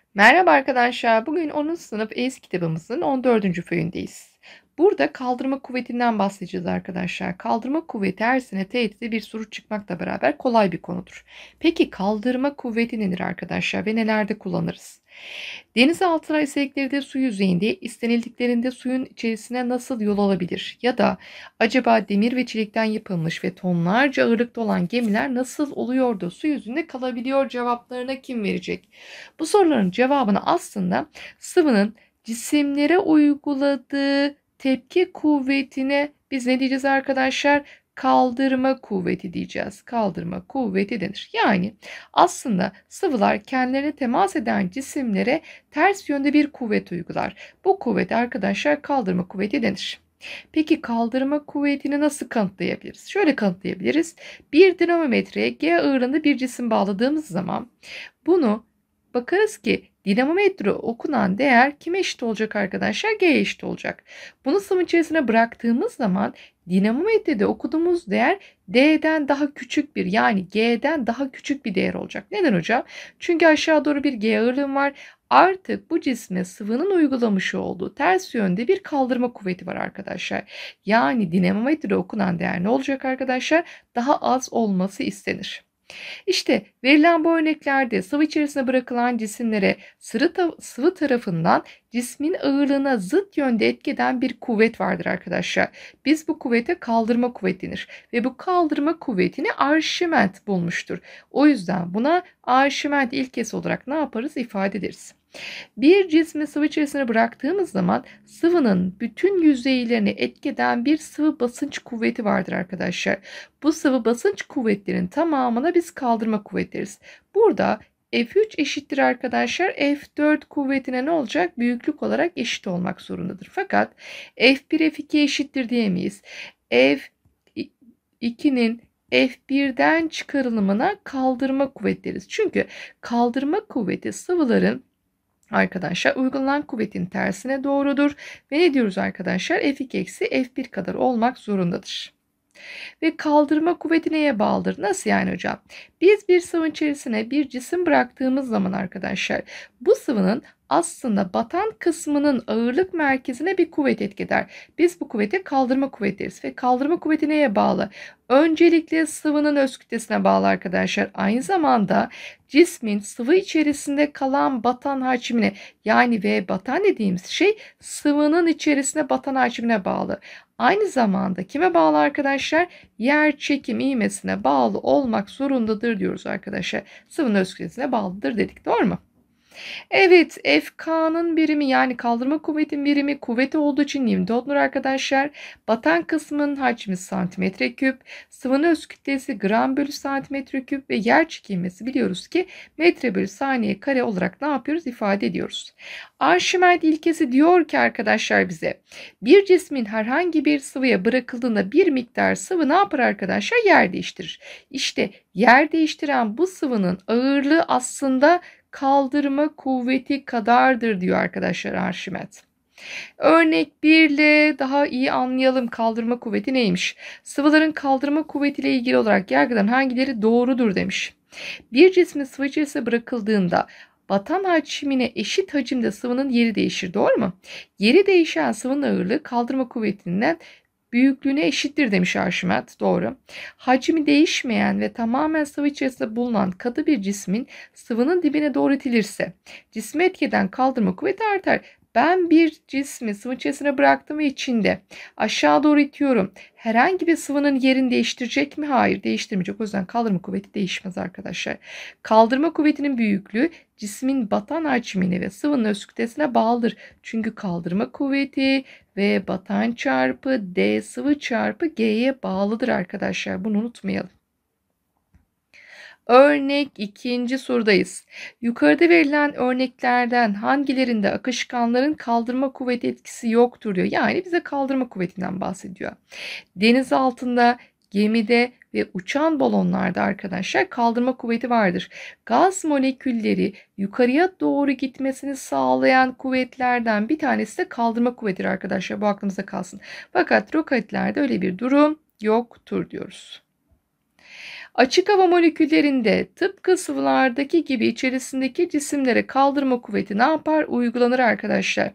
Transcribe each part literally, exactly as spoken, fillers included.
Merhaba arkadaşlar. Bugün onuncu sınıf EYS kitabımızın on dördüncü föyündeyiz. Burada kaldırma kuvvetinden bahsedeceğiz arkadaşlar. Kaldırma kuvveti her sene T Y T'de bir soru çıkmakla beraber kolay bir konudur. Peki kaldırma kuvveti nedir arkadaşlar ve nelerde kullanırız? Denizaltı isekleri de su yüzeyinde istenildiklerinde suyun içerisine nasıl yol alabilir? Ya da acaba demir ve çelikten yapılmış ve tonlarca ağırlıkta olan gemiler nasıl oluyor da su yüzünde kalabiliyor cevaplarına kim verecek? Bu soruların cevabını aslında sıvının cisimlere uyguladığı tepki kuvvetine biz ne diyeceğiz arkadaşlar? Kaldırma kuvveti diyeceğiz. Kaldırma kuvveti denir. Yani aslında sıvılar kendilerine temas eden cisimlere ters yönde bir kuvvet uygular. Bu kuvvet arkadaşlar kaldırma kuvveti denir. Peki kaldırma kuvvetini nasıl kanıtlayabiliriz? Şöyle kanıtlayabiliriz. Bir dinamometreye G ağırlığında bir cisim bağladığımız zaman bunu bakarız ki dinamometre okunan değer kime eşit olacak arkadaşlar? G'ye eşit olacak. Bunu sıvı içerisine bıraktığımız zaman dinamometrede okuduğumuz değer D'den daha küçük bir yani G'den daha küçük bir değer olacak. Neden hocam? Çünkü aşağı doğru bir G ağırlığım var. Artık bu cisme sıvının uygulamış olduğu ters yönde bir kaldırma kuvveti var arkadaşlar. Yani dinamometrede okunan değer ne olacak arkadaşlar? Daha az olması istenir. İşte verilen bu örneklerde sıvı içerisine bırakılan cisimlere sıvı tarafından cismin ağırlığına zıt yönde etki eden bir kuvvet vardır arkadaşlar. Biz bu kuvvete kaldırma kuvveti denir ve bu kaldırma kuvvetini Arşimet bulmuştur. O yüzden buna Arşimet ilkesi olarak ne yaparız? İfade ederiz. Bir cismi sıvı içerisine bıraktığımız zaman sıvının bütün yüzeylerini etkeden bir sıvı basınç kuvveti vardır arkadaşlar. Bu sıvı basınç kuvvetlerin tamamına biz kaldırma kuvveti deriz. Burada F üç eşittir arkadaşlar. F dört kuvvetine ne olacak? Büyüklük olarak eşit olmak zorundadır. Fakat F bir F iki eşittir diyemeyiz. F ikinin F birden çıkarılımına kaldırma kuvveti deriz. Çünkü kaldırma kuvveti sıvıların arkadaşlar uygulanan kuvvetin tersine doğrudur. Ve ne diyoruz arkadaşlar? F iki eksi F bir kadar olmak zorundadır. Ve kaldırma kuvveti neye bağlıdır? Nasıl yani hocam? Biz bir sıvı içerisine bir cisim bıraktığımız zaman arkadaşlar bu sıvının aslında batan kısmının ağırlık merkezine bir kuvvet etki eder. Biz bu kuvvete kaldırma kuvveti deriz. Ve kaldırma kuvveti neye bağlı? Öncelikle sıvının öz kütlesine bağlı arkadaşlar. Aynı zamanda cismin sıvı içerisinde kalan batan hacmine yani V batan dediğimiz şey sıvının içerisine batan hacmine bağlı. Aynı zamanda kime bağlı arkadaşlar? Yer çekim ivmesine bağlı olmak zorundadır diyoruz arkadaşlar. Sıvının öz kütlesine bağlıdır dedik, doğru mu? Evet, F K'nın birimi yani kaldırma kuvvetin birimi kuvveti olduğu için Newton'dur arkadaşlar. Batan kısmın hacmi santimetre küp, sıvının öz kütlesi gram bölü santimetre küp ve yer çekilmesi biliyoruz ki metre bölü saniye kare olarak ne yapıyoruz? İfade ediyoruz. Arşimet ilkesi diyor ki arkadaşlar bize bir cismin herhangi bir sıvıya bırakıldığında bir miktar sıvı ne yapar arkadaşlar? Yer değiştirir. İşte yer değiştiren bu sıvının ağırlığı aslında kaldırma kuvveti kadardır diyor arkadaşlar Arşimet. Örnek bir ile daha iyi anlayalım kaldırma kuvveti neymiş? Sıvıların kaldırma kuvvetiyle ilgili olarak yargıdan hangileri doğrudur demiş. Bir cismin sıvı içerisine bırakıldığında batan hacmine eşit hacimde sıvının yeri değişir, doğru mu? Yeri değişen sıvının ağırlığı kaldırma kuvvetinden büyüklüğüne eşittir demiş Arşimet. Doğru. Hacmi değişmeyen ve tamamen sıvı içerisinde bulunan katı bir cismin sıvının dibine doğru itilirse cismi etkeden kaldırma kuvveti artar. Ben bir cismi sıvı içerisine bıraktım ve içinde aşağı doğru itiyorum. Herhangi bir sıvının yerini değiştirecek mi? Hayır, değiştirmeyecek. O yüzden kaldırma kuvveti değişmez arkadaşlar. Kaldırma kuvvetinin büyüklüğü cismin batan hacmine ve sıvının öz kütlesine bağlıdır. Çünkü kaldırma kuvveti ve batan çarpı D sıvı çarpı G'ye bağlıdır arkadaşlar. Bunu unutmayalım. Örnek ikinci sorudayız. Yukarıda verilen örneklerden hangilerinde akışkanların kaldırma kuvveti etkisi yoktur diyor. Yani bize kaldırma kuvvetinden bahsediyor. Deniz altında, gemide ve uçan balonlarda arkadaşlar kaldırma kuvveti vardır. Gaz molekülleri yukarıya doğru gitmesini sağlayan kuvvetlerden bir tanesi de kaldırma kuvvetidir arkadaşlar. Bu aklımızda kalsın. Fakat roketlerde öyle bir durum yoktur diyoruz. Açık hava moleküllerinde tıpkı sıvılardaki gibi içerisindeki cisimlere kaldırma kuvveti ne yapar? Uygulanır arkadaşlar.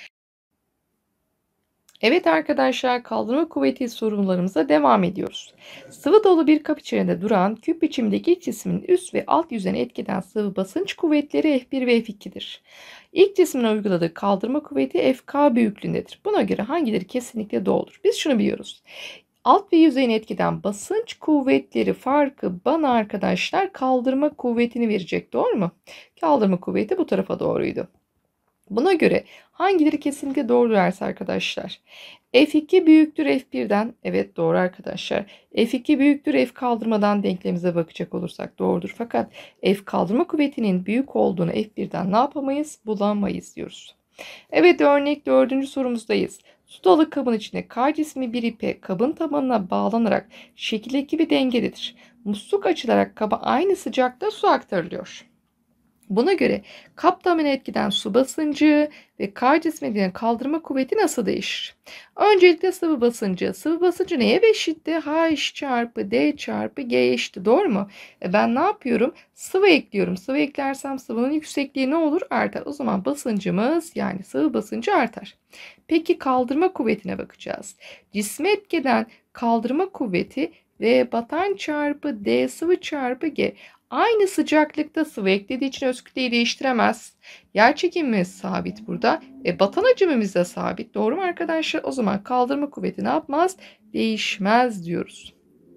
Evet arkadaşlar, kaldırma kuvveti sorunlarımıza devam ediyoruz. Sıvı dolu bir kap içerisinde duran küp biçimdeki cismin üst ve alt yüzeyine etkeden sıvı basınç kuvvetleri F bir ve F iki'dir. İlk cismin uyguladığı kaldırma kuvveti F K büyüklüğündedir. Buna göre hangileri kesinlikle doğrudur? Biz şunu biliyoruz. Alt ve yüzeyine etkiden basınç kuvvetleri farkı bana arkadaşlar kaldırma kuvvetini verecek. Doğru mu? Kaldırma kuvveti bu tarafa doğruydu. Buna göre hangileri kesinlikle doğru derse arkadaşlar? F iki büyüktür F bir'den. Evet, doğru arkadaşlar. F iki büyüktür F kaldırmadan denklemimize bakacak olursak doğrudur. Fakat F kaldırma kuvvetinin büyük olduğunu F bir'den ne yapamayız? Bulamayız diyoruz. Evet, örnek dördüncü sorumuzdayız. Su dolu kabın içinde K cismi bir ipe kabın tabanına bağlanarak şekildeki bir dengededir. Musluk açılarak kaba aynı sıcakta su aktarılıyor. Buna göre kap tabanına etkiden su basıncı ve K cisminin kaldırma kuvveti nasıl değişir? Öncelikle sıvı basıncı. Sıvı basıncı neye eşitti? H çarpı D çarpı G eşitti. Doğru mu? E ben ne yapıyorum? Sıvı ekliyorum. Sıvı eklersem sıvının yüksekliği ne olur? Artar. O zaman basıncımız, yani sıvı basıncı artar. Peki kaldırma kuvvetine bakacağız. Cisme etkeden kaldırma kuvveti V batan çarpı D sıvı çarpı G. Aynı sıcaklıkta sıvı eklediği için öz kütleyi değiştiremez. Yer çekimimiz sabit burada. E, batan hacimimiz de sabit. Doğru mu arkadaşlar? O zaman kaldırma kuvveti ne yapmaz? Değişmez diyoruz.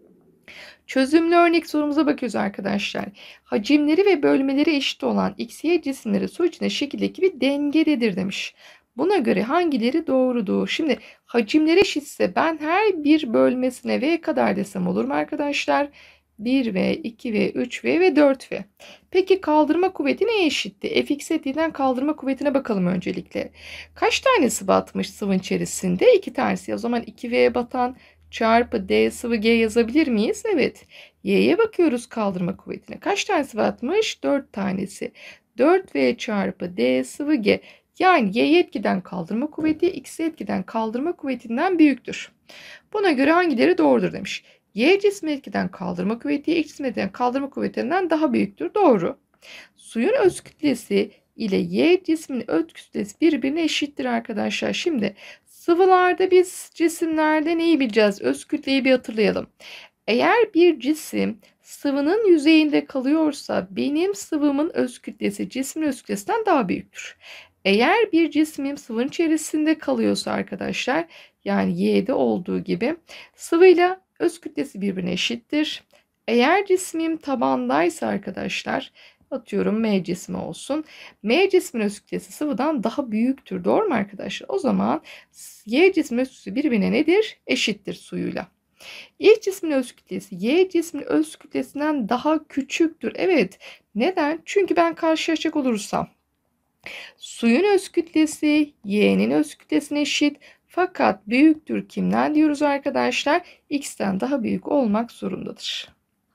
Çözümlü örnek sorumuza bakıyoruz arkadaşlar. Hacimleri ve bölmeleri eşit olan X, Y cisimleri su içinde şekildeki bir dengededir demiş. Buna göre hangileri doğrudur? Şimdi hacimleri eşitse ben her bir bölmesine V kadar desem olur mu arkadaşlar? bir V, iki V, üç V ve dört V. Peki kaldırma kuvveti neye eşitti? Fx etkiden kaldırma kuvvetine bakalım öncelikle. Kaç tanesi batmış sıvın içerisinde? iki tanesi. O zaman iki V batan çarpı D sıvı G yazabilir miyiz? Evet. Y'ye bakıyoruz kaldırma kuvvetine. Kaç tanesi batmış? dört tanesi. dört V çarpı D sıvı G. Yani Y'ye etkiden kaldırma kuvveti X'e etkiden kaldırma kuvvetinden büyüktür. Buna göre hangileri doğrudur demiş. Y cismi etkiden kaldırma kuvveti X cismi etkiden kaldırma kuvvetinden daha büyüktür. Doğru. Suyun öz kütlesi ile Y cisminin öz kütlesi birbirine eşittir arkadaşlar. Şimdi sıvılarda biz cisimlerde neyi bileceğiz? Öz kütleyi bir hatırlayalım. Eğer bir cisim sıvının yüzeyinde kalıyorsa benim sıvımın öz kütlesi cismin öz kütlesinden daha büyüktür. Eğer bir cismim sıvının içerisinde kalıyorsa arkadaşlar, yani Y'de olduğu gibi sıvıyla öz kütlesi birbirine eşittir. Eğer cismim tabandaysa arkadaşlar, atıyorum M cismi olsun. M cismin öz kütlesi sıvıdan daha büyüktür. Doğru mu arkadaşlar? O zaman Y cismin öz kütlesi birbirine nedir? Eşittir suyuyla. Y cismin öz kütlesi Y cismin öz kütlesinden daha küçüktür. Evet. Neden? Çünkü ben karşılaşacak olursam suyun öz kütlesi Y'nin öz kütlesine eşit. Fakat büyüktür kimden diyoruz arkadaşlar? X'ten daha büyük olmak zorundadır.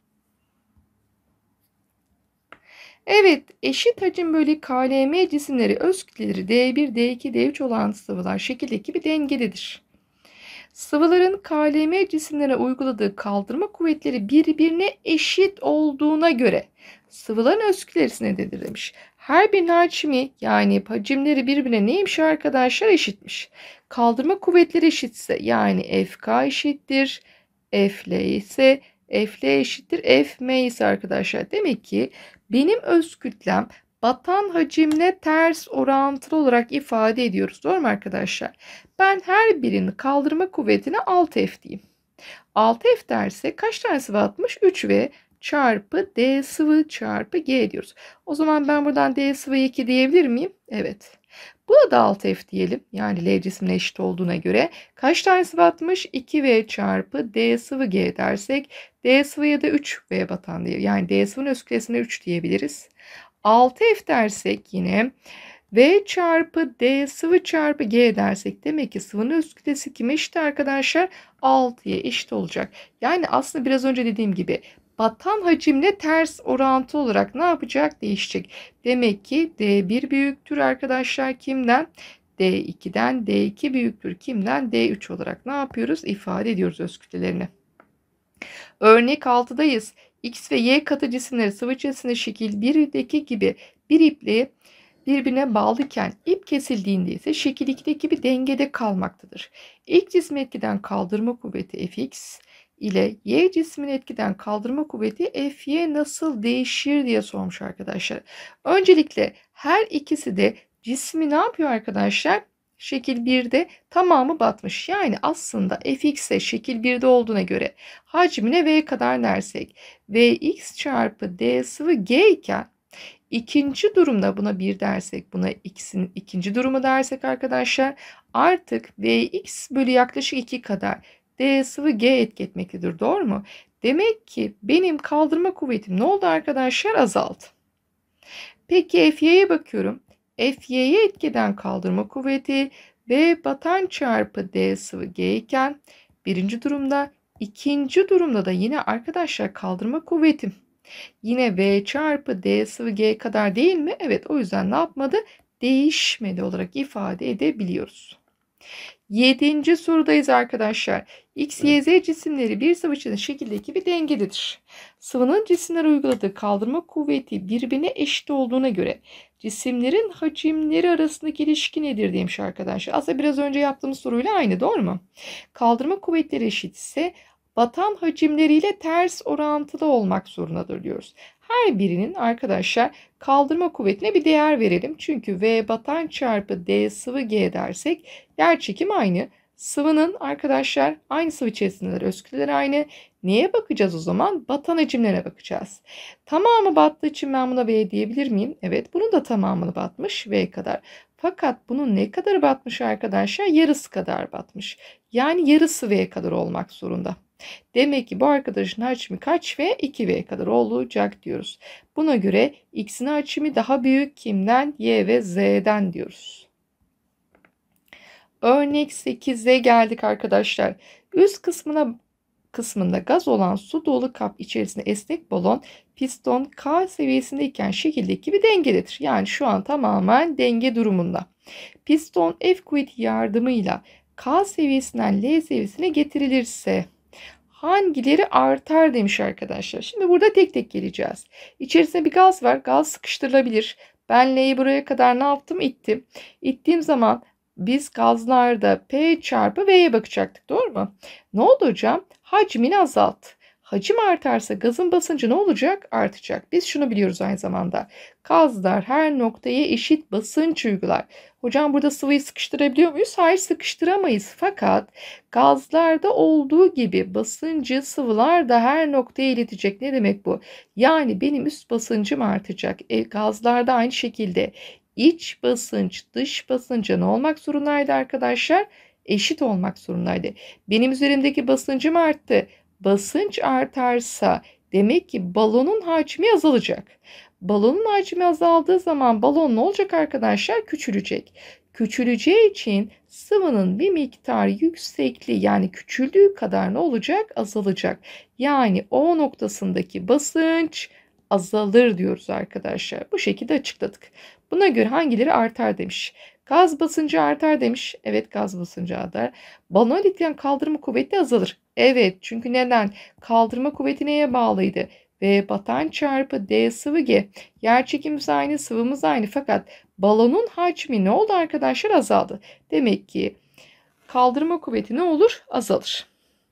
Evet, eşit hacim bölü K L M cisimleri öz kütleleri D bir, D iki, D üç olan sıvılar şekildeki bir dengededir. Sıvıların K L M cisimlere uyguladığı kaldırma kuvvetleri birbirine eşit olduğuna göre sıvıların öz kütlesi nedir demiş. Her birinin hacmi, yani hacimleri birbirine neymiş arkadaşlar? Eşitmiş. Kaldırma kuvvetleri eşitse, yani F K eşittir F L ise F L eşittir F M ise arkadaşlar, demek ki benim öz kütlem batan hacimle ters orantılı olarak ifade ediyoruz. Doğru mu arkadaşlar? Ben her birinin kaldırma kuvvetine altı F diyeyim. altı F derse kaç tanesi batmış? üç V çarpı D sıvı çarpı G diyoruz. O zaman ben buradan D sıvı iki diyebilir miyim? Evet. Buna da altı F diyelim. Yani L cismine eşit olduğuna göre kaç tanesi batmış? iki V çarpı D sıvı G dersek D sıvıya da üç V batan diye. Yani D sıvının öz kütlesine üç diyebiliriz. altı F dersek yine V çarpı D sıvı çarpı G dersek demek ki sıvının öz kütlesi kime eşit arkadaşlar? altıya eşit olacak. Yani aslında biraz önce dediğim gibi batan hacimle ters orantı olarak ne yapacak? Değişecek. Demek ki D bir büyüktür arkadaşlar kimden? D iki'den. D iki büyüktür kimden? D üç olarak ne yapıyoruz? İfade ediyoruz öz kütlelerini. Örnek altıdayız. X ve Y katı cisimleri sıvı içerisinde şekil birdeki gibi bir iple birbirine bağlıyken ip kesildiğinde ise şekil ikideki gibi dengede kalmaktadır. İlk cismi etkiden kaldırma kuvveti Fx ile Y cismin etkiden kaldırma kuvveti Fy nasıl değişir diye sormuş arkadaşlar. Öncelikle her ikisi de cismi ne yapıyor arkadaşlar? Şekil birde tamamı batmış. Yani aslında Fx'e şekil birde olduğuna göre hacmine V kadar dersek Vx çarpı d sıvı G iken ikinci durumda buna bir dersek, buna x'in ikinci durumu dersek arkadaşlar artık Vx bölü yaklaşık iki kadar d sıvı G etki etmektedir. Doğru mu? Demek ki benim kaldırma kuvvetim ne oldu arkadaşlar? Azaldı. Peki Fy'ye bakıyorum. Fy'ye etkeden kaldırma kuvveti V batan çarpı d sıvı G iken birinci durumda, ikinci durumda da yine arkadaşlar kaldırma kuvvetim yine V çarpı d sıvı G kadar değil mi? Evet, o yüzden ne yapmadı? Değişmedi olarak ifade edebiliyoruz. Yedinci sorudayız arkadaşlar. X, Y, Z cisimleri bir sıvı içinde şekildeki bir dengededir. Sıvının cisimlere uyguladığı kaldırma kuvveti birbirine eşit olduğuna göre cisimlerin hacimleri arasındaki ilişki nedir demiş arkadaşlar. Aslında biraz önce yaptığımız soruyla aynı, doğru mu? Kaldırma kuvvetleri eşit ise batan hacimleriyle ters orantılı olmak zorundadır diyoruz. Her birinin arkadaşlar kaldırma kuvvetine bir değer verelim. Çünkü V batan çarpı D sıvı G dersek yerçekim aynı. Sıvının arkadaşlar aynı sıvı içerisindeler. Öz kütleleri aynı. Neye bakacağız o zaman? Batan hacimlerine bakacağız. Tamamı battığı için ben buna V diyebilir miyim? Evet, bunun da tamamını batmış V kadar. Fakat bunun ne kadar batmış arkadaşlar? Yarısı kadar batmış. Yani yarısı V kadar olmak zorunda. Demek ki bu arkadaşın hacmi kaç V? iki V kadar olacak diyoruz. Buna göre X'in hacmi daha büyük kimden? Y ve Z'den diyoruz. Örnek sekize geldik arkadaşlar. Üst kısmına kısmında gaz olan su dolu kap içerisinde esnek balon piston K seviyesindeyken şekildeki bir dengededir. Yani şu an tamamen denge durumunda. Piston F kuvveti yardımıyla K seviyesinden L seviyesine getirilirse hangileri artar demiş arkadaşlar. Şimdi burada tek tek geleceğiz. İçerisinde bir gaz var. Gaz sıkıştırılabilir. Ben L'yi buraya kadar ne yaptım? İttim. İttiğim zaman biz gazlarda P çarpı V'ye bakacaktık. Doğru mu? Ne oldu hocam? Hacmini azalt. Hacim artarsa gazın basıncı ne olacak? Artacak. Biz şunu biliyoruz aynı zamanda. Gazlar her noktaya eşit basınç uygular. Hocam burada sıvıyı sıkıştırabiliyor muyuz? Hayır, sıkıştıramayız. Fakat gazlarda olduğu gibi basıncı sıvılar da her noktaya iletecek. Ne demek bu? Yani benim üst basıncım artacak. E, gazlarda aynı şekilde iç basınç dış basınca ne olmak zorundaydı arkadaşlar? Eşit olmak zorundaydı. Benim üzerimdeki basıncım arttı. Basınç artarsa demek ki balonun hacmi azalacak. Balonun hacmi azaldığı zaman balon ne olacak arkadaşlar? Küçülecek. Küçüleceği için sıvının bir miktar yüksekliği, yani küçüldüğü kadar ne olacak? Azalacak. Yani O noktasındaki basınç azalır diyoruz arkadaşlar. Bu şekilde açıkladık. Buna göre hangileri artar demiş. Gaz basıncı artar demiş. Evet, gaz basıncı artar. Balona iletken kaldırma kuvveti azalır. Evet, çünkü neden? Kaldırma kuvveti neye bağlıydı? V batan çarpı D sıvı G. Yerçekimimiz aynı, sıvımız aynı. Fakat balonun hacmi ne oldu arkadaşlar? Azaldı. Demek ki kaldırma kuvveti ne olur? Azalır.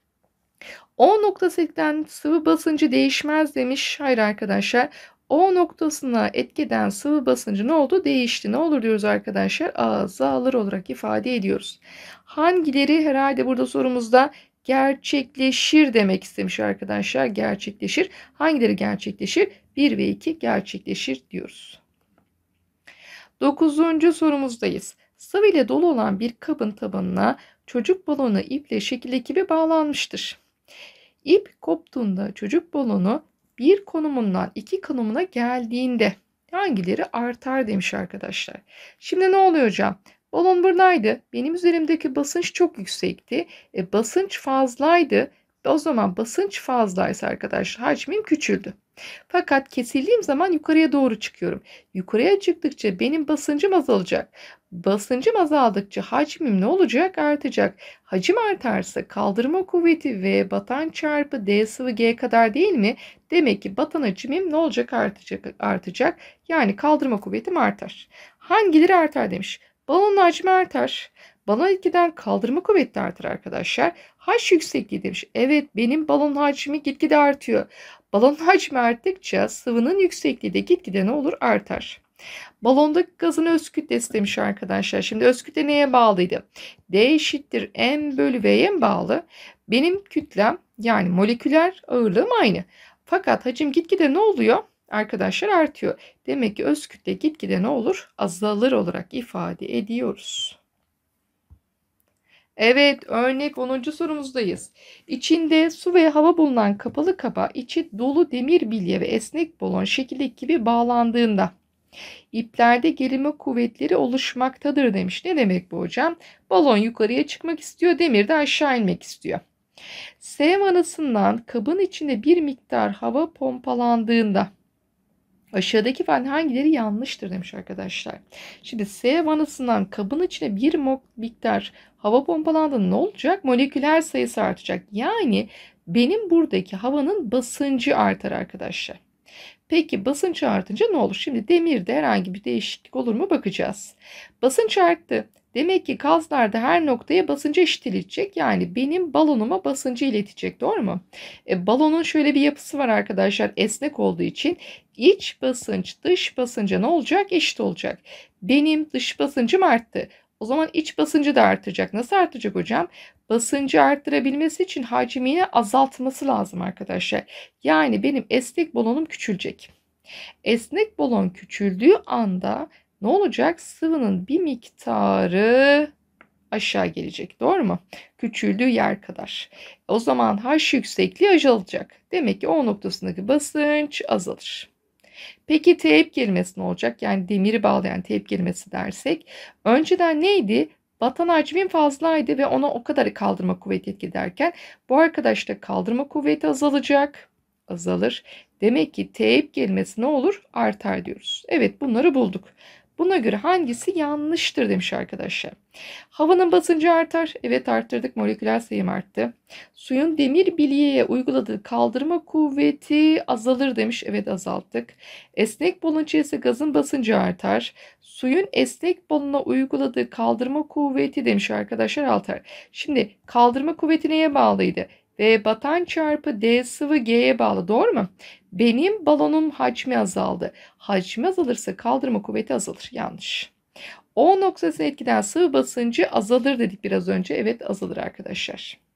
O noktasından sıvı basıncı değişmez demiş. Hayır arkadaşlar. O noktasına etkeden sıvı basıncı ne oldu? Değişti. Ne olur diyoruz arkadaşlar? Azalır olarak ifade ediyoruz. Hangileri herhalde burada sorumuzda gerçekleşir demek istemiş arkadaşlar. Gerçekleşir. Hangileri gerçekleşir? bir ve iki gerçekleşir diyoruz. Dokuzuncu sorumuzdayız. Sıvı ile dolu olan bir kabın tabanına çocuk balonu iple şekildeki gibi bağlanmıştır. İp koptuğunda çocuk balonu bir konumundan iki konumuna geldiğinde hangileri artar demiş arkadaşlar. Şimdi ne oluyor hocam? Balon buradaydı. Benim üzerimdeki basınç çok yüksekti. E, basınç fazlaydı. O zaman basınç fazlaysa arkadaşlar hacmim küçüldü. Fakat kesildiğim zaman yukarıya doğru çıkıyorum. Yukarıya çıktıkça benim basıncım azalacak. Basıncım azaldıkça hacmim ne olacak? Artacak. Hacim artarsa kaldırma kuvveti V batan çarpı D sıvı G kadar değil mi? Demek ki batan hacmim ne olacak? Artacak. Artacak. Yani kaldırma kuvvetim artar. Hangileri artar demiş. Balonun hacmi artar. Balona giden kaldırma kuvveti de artar arkadaşlar. H yüksekliği demiş. Evet, benim balon hacmi gitgide artıyor. Balon hacmi arttıkça sıvının yüksekliği de gitgide ne olur? Artar. Balondaki gazın öz kütlesi demiş arkadaşlar. Şimdi öz kütle neye bağlıydı? D eşittir M bölü V'ye mi bağlı? Benim kütlem yani moleküler ağırlığım aynı. Fakat hacim gitgide ne oluyor? Arkadaşlar artıyor. Demek ki öz kütle gitgide ne olur? Azalır olarak ifade ediyoruz. Evet, örnek onuncu sorumuzdayız. İçinde su ve hava bulunan kapalı kaba içi dolu demir bilye ve esnek balon şekildeki gibi bağlandığında İplerde gerilme kuvvetleri oluşmaktadır demiş. Ne demek bu hocam? Balon yukarıya çıkmak istiyor, demir de aşağı inmek istiyor. S vanasından kabın içinde bir miktar hava pompalandığında aşağıdaki ifade hangileri yanlıştır demiş arkadaşlar. Şimdi S vanasından kabın içine bir miktar hava pompalandığında ne olacak? Moleküler sayısı artacak. Yani benim buradaki havanın basıncı artar arkadaşlar. Peki basınç artınca ne olur? Şimdi demirde herhangi bir değişiklik olur mu bakacağız. Basınç arttı. Demek ki gazlarda her noktaya basıncı eşit iletecek. Yani benim balonuma basıncı iletecek. Doğru mu? E, balonun şöyle bir yapısı var arkadaşlar. Esnek olduğu için iç basınç dış basınca ne olacak? Eşit olacak. Benim dış basıncım arttı. O zaman iç basıncı da artacak. Nasıl artacak hocam? Basıncı arttırabilmesi için hacmini azaltması lazım arkadaşlar. Yani benim esnek balonum küçülecek. Esnek balon küçüldüğü anda ne olacak? Sıvının bir miktarı aşağı gelecek. Doğru mu? Küçüldüğü yer kadar. O zaman H yüksekliği azalacak. Demek ki O noktasındaki basınç azalır. Peki teyp kelimesi ne olacak? Yani demiri bağlayan teyp kelimesi dersek. Önceden neydi? Batan hacmin fazlaydı ve ona o kadar kaldırma kuvveti etki ederken bu arkadaşta kaldırma kuvveti azalacak. Azalır. Demek ki teyp kelimesi ne olur? Artar diyoruz. Evet, bunları bulduk. Buna göre hangisi yanlıştır demiş arkadaşlar. Havanın basıncı artar. Evet, arttırdık. Moleküler sayım arttı. Suyun demir bilyeye uyguladığı kaldırma kuvveti azalır demiş. Evet, azalttık. Esnek balon içerisinde gazın basıncı artar. Suyun esnek balona uyguladığı kaldırma kuvveti demiş arkadaşlar artar. Şimdi kaldırma kuvveti neye bağlıydı? Ve batan çarpı D sıvı G'ye bağlı. Doğru mu? Benim balonum hacmi azaldı. Hacmi azalırsa kaldırma kuvveti azalır. Yanlış. O noktasına etkiden sıvı basıncı azalır dedik biraz önce. Evet, azalır arkadaşlar.